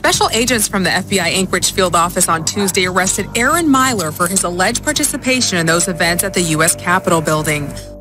Special agents from the FBI Anchorage field office on Tuesday arrested Aaron Myler for his alleged participation in those events at the U.S. Capitol building.